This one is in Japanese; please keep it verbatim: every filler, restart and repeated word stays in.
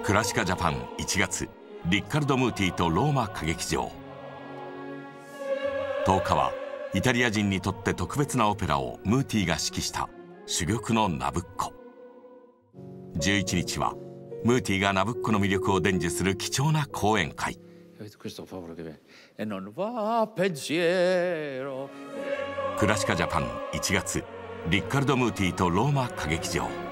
クラシカジャパンいちがつ、リッカルド・ムーティとローマ歌劇場。とおかはイタリア人にとって特別なオペラをムーティが指揮した珠玉のナブッコ。じゅういちにちはムーティがナブッコの魅力を伝授する貴重な講演会。クラシカジャパンいちがつ、リッカルド・ムーティとローマ歌劇場。